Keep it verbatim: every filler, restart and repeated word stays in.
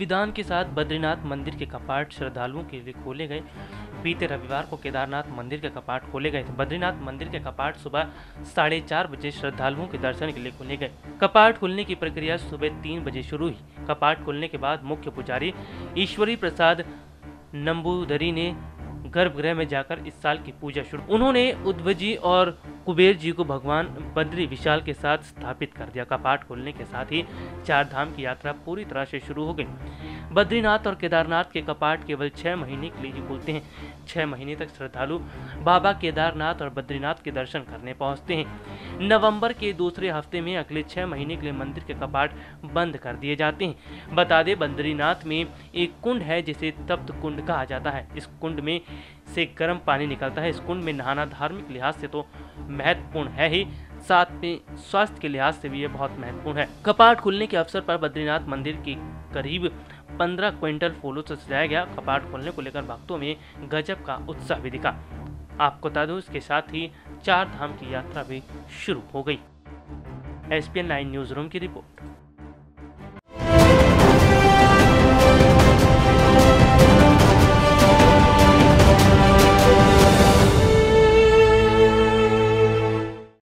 विधान के साथ बद्रीनाथ मंदिर के कपाट श्रद्धालुओं के लिए खोले गए। बीते रविवार को केदारनाथ मंदिर के कपाट खोले गए थे। बद्रीनाथ मंदिर के कपाट सुबह साढ़े चार बजे श्रद्धालुओं के दर्शन के लिए खोले गए। कपाट खुलने की प्रक्रिया सुबह तीन बजे शुरू हुई। कपाट खुलने के बाद मुख्य पुजारी ईश्वरी प्रसाद नंबूदरी ने गर्भगृह में जाकर इस साल की पूजा शुरू। उन्होंने उद्धव जी और कुबेर जी को भगवान बद्री विशाल के साथ स्थापित कर दिया। कपाट खुलने के साथ ही चार धाम की यात्रा पूरी तरह से शुरू हो गई। बद्रीनाथ और केदारनाथ के कपाट केवल छह महीने के लिए ही खुलते हैं। छह महीने तक श्रद्धालु बाबा केदारनाथ और बद्रीनाथ के दर्शन करने पहुंचते हैं। नवंबर के दूसरे हफ्ते में अगले छह महीने के लिए मंदिर के कपाट बंद कर दिए जाते हैं। बता दें, बद्रीनाथ में एक कुंड है जिसे तप्त कुंड कहा जाता है। इस कुंड में से गर्म पानी निकलता है। इस कुंड में नहाना धार्मिक लिहाज से तो महत्वपूर्ण है ही, साथ में स्वास्थ्य के लिहाज से भी ये बहुत महत्वपूर्ण है। कपाट खुलने के अवसर पर बद्रीनाथ मंदिर की करीब पंद्रह क्विंटल फूलों से सजाया गया। कपाट खोलने को लेकर भक्तों में गजब का उत्साह भी दिखा। आपको बता दूं, इसके साथ ही चार धाम की यात्रा भी शुरू हो गई। S P N nine news room की रिपोर्ट।